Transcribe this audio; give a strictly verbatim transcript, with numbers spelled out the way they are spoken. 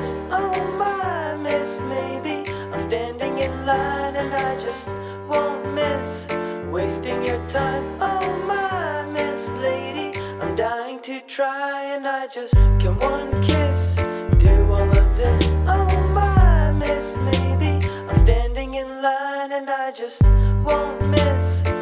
this. Oh my miss, maybe I'm standing in line and I just won't miss wasting your time. Oh my miss lady, I'm dying to try and I just can one kiss do all of this. Oh my miss, maybe I'm standing in line and I just won't miss